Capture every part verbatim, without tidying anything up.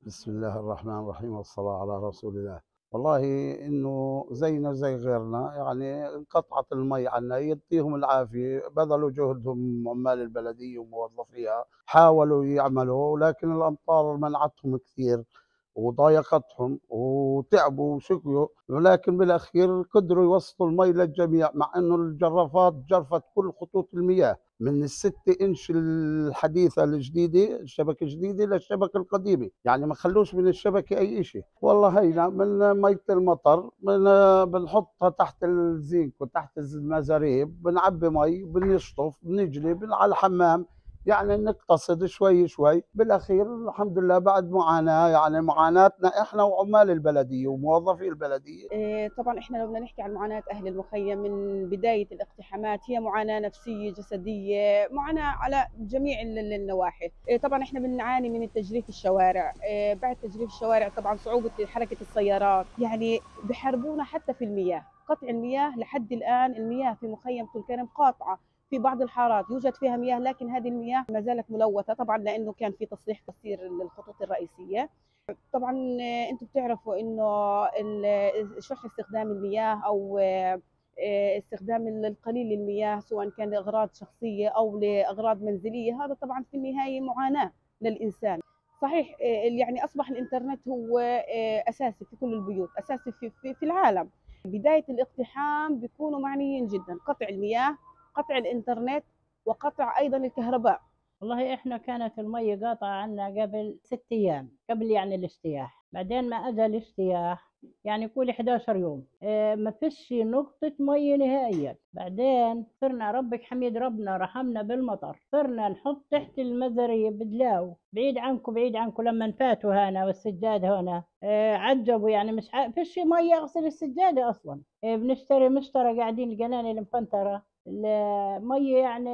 بسم الله الرحمن الرحيم والصلاة على رسول الله. والله إنه زينا زي غيرنا، يعني انقطعت المي عنا، يعطيهم العافية، بذلوا جهدهم عمال البلدية وموظفيها، حاولوا يعملوا لكن الأمطار منعتهم كثير وضايقتهم وتعبوا وشقيوا، ولكن بالأخير قدروا يوصلوا المي للجميع، مع إنه الجرافات جرفت كل خطوط المياه من الستة إنش الحديثة الجديدة، الشبكة الجديدة للشبكة القديمة، يعني ما خلوش من الشبكة أي إشي. والله هينا من مية المطر من بنحطها تحت الزينك وتحت المزاريب، بنعبي مي، بنشطف، بنجلي بن- على الحمام، يعني نقتصد شوي شوي. بالاخير الحمد لله بعد معاناه، يعني معاناتنا احنا وعمال البلديه وموظفي البلديه. آآ طبعًا إحنا لو بدنا نحكي عن معاناة أهل المخيم من بداية الاقتحامات، هي معاناة نفسية، جسدية، معاناة على جميع ال ال النواحي. آآ طبعًا إحنا بنعاني من تجريف الشوارع، آآ بعد تجريف الشوارع طبعًا صعوبة حركة السيارات، يعني بيحاربونا حتى في المياه، قطع المياه لحد الآن المياه في مخيم طول كرم قاطعة. في بعض الحارات يوجد فيها مياه، لكن هذه المياه ما زالت ملوثة طبعًا لإنه كان في تصليح كثير للخطوط الرئيسية. طبعًا أنتم بتعرفوا إنه ال شح استخدام المياه أو آآ استخدام ال القليل للمياه سواء كان لأغراض شخصية أو لأغراض منزلية، هذا طبعًا في النهاية معاناة للإنسان. صحيح آآ يعني أصبح الإنترنت هو آآ أساسي في كل البيوت، أساسي في في في العالم. بداية الاقتحام بيكونوا معنيين جدًا، قطع المياه، قطع الإنترنت، وقطع أيضًا الكهرباء. والله احنا كانت المي قاطعة عنا قبل ست ايام، قبل يعني الاجتياح. بعدين ما اجى الاجتياح يعني كل حداشر يوم اه ما فيش نقطة مي نهائيا. بعدين صرنا ربك حميد ربنا رحمنا بالمطر، صرنا نحط تحت المزاريب بدلاو بعيد عنكم بعيد عنكم. لما فاتوا هنا والسجاد هنا اه عجبوا، يعني مش ع... فيش مي اغسل السجادة اصلا. اه بنشتري مشترى قاعدين القناني المفنترة المي، يعني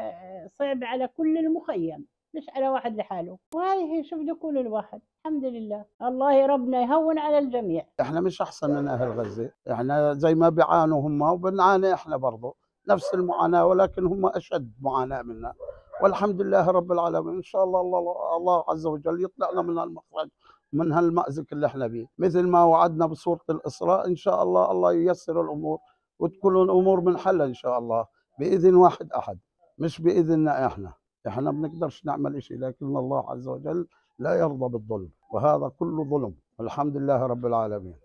صعب على كل المخيم مش على واحد لحاله. وهذه هي شوف ده كل الواحد الحمد لله، الله ربنا يهون على الجميع. احنا مش احسن من اهل غزه، احنا زي ما بيعانوا هم وبنعاني احنا برضه نفس المعاناه، ولكن هم اشد معاناه منا. والحمد لله رب العالمين، ان شاء الله الله, الله عز وجل يطلعنا من المخرج، من هالمأزق اللي احنا فيه، مثل ما وعدنا بسوره الاسراء. ان شاء الله الله ييسر الامور وتكون الامور منحله ان شاء الله، باذن واحد احد، مش باذننا احنا. احنا ما بنقدرش نعمل شيء، لكن الله عز وجل لا يرضى بالظلم، وهذا كله ظلم. الحمد لله رب العالمين.